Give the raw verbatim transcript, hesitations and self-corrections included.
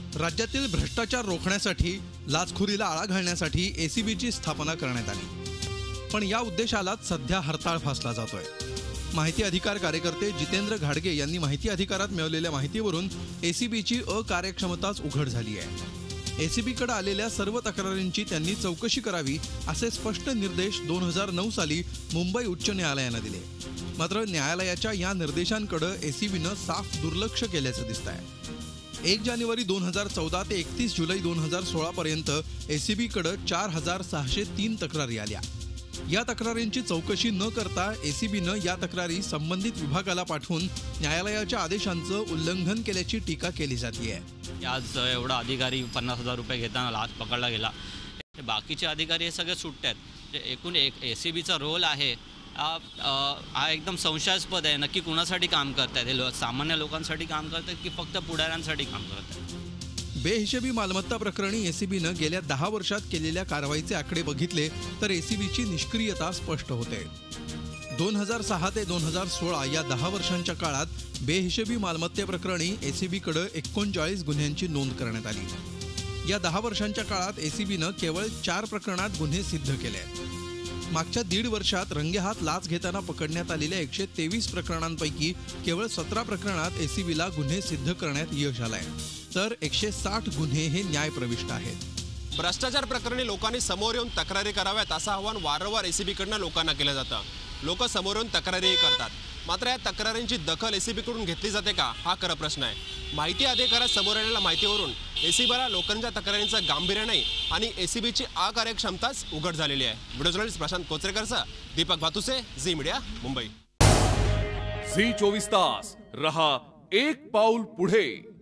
राज्यातील भ्रष्टाचार रोखण्यासाठी लाचखोरीला आळा घालण्यासाठी एसीबीची स्थापना करण्यात आली, पण या उद्देशाला सध्या हरताळ फासला जातोय। माहिती अधिकार कार्यकर्ते जितेंद्र घाडगे यांनी माहिती अधिकारात मिळवलेल्या माहितीवरून एसीबीची अकार्यक्षमताच उघड झाली आहे। एसीबीकडे आलेल्या सर्व तक्रारींची त्यांनी चौकशी करावी असे स्पष्ट निर्देश दोन हजार नऊ साली मुंबई उच्च न्यायालयाने दिले। मात्र न्यायालयाच्या या निर्देशांकडे एसीबीनं साफ दुर्लक्ष केल्याचं दिसतंय। एक जानेवारी दोन हजार चौदा ते एकतीस जुलै दोन हजार सोळा पर्यंत एसीबीकडे चार हजार सहाशे तीन तक्रारी आल्या। या तक्रारींची चौकशी न करता एसीबीनं या तक्रारी संबंधित विभागाला पाठवून न्यायालयाच्या आदेशांचं उल्लंघन केल्याची टीका केली जाते। आज एवढा अधिकारी पन्नास हजार रुपये घेताना लाच पकडला गेला, बाकीचे अधिकारी हे सगळे सुट्टे आहेत। एकूण एक एसीबीचा रोल आहे हा एकदम संशयास्पद आहे। नक्की कुणासाठी काम करतात हे? सामान्य लोकांसाठी काम करतात की फक्त पुढाऱ्यांसाठी काम करतात? बेहिशेबी मालमत्ता प्रकरणी एसीबीनं गेल्या दहा वर्षात केलेल्या कारवाईचे आकडे बघितले तर एसीबीची निष्क्रियता स्पष्ट होते। दोन हजार सहा ते दोन हजार सोळा या दहा वर्षांच्या काळात बेहिशेबी मालमत्तेप्रकरणी एसीबीकडे एकोणचाळीस गुन्ह्यांची नोंद करण्यात आली। या दहा वर्षांच्या काळात एसीबीनं केवळ चार प्रकरणात गुन्हे सिद्ध केले। मागच्या दीड वर्षात रंगेहात लाच घेताना पकडण्यात आलेल्या एकशे तेवीस प्रकरणांपैकी केवळ सतरा प्रकरणात एसीबीला गुन्हे सिद्ध करण्यात यश आलंय, तर एकशे साठ गुन्हे हे न्यायप्रविष्ट आहेत। भ्रष्टाचार प्रकरणी लोकांनी समोर येऊन तक्रारी कराव्यात असं आवाहन वारंवार एसीबीकडून लोकांना केलं जातं। लोक समोर येऊन तक्रारीही करतात, मात्र या तक्रारींची दखल एसीबीकडून घेतली जाते का हा खरा प्रश्न आहे। माहिती अधिकारात समोर आलेल्या माहितीवरून एसीबीला लोकांच्या तक्रारींचं गांभीर्य नाही आणि एसीबीची अकार्यक्षमताच उघड झालेली आहे। व्हिडिओ जर्नलिस्ट प्रशांत कोचरेकरचा Deepak Bhatuse, Zee media, Mumbai. Zee चोवीस तास रहा एक पाऊल पुढे।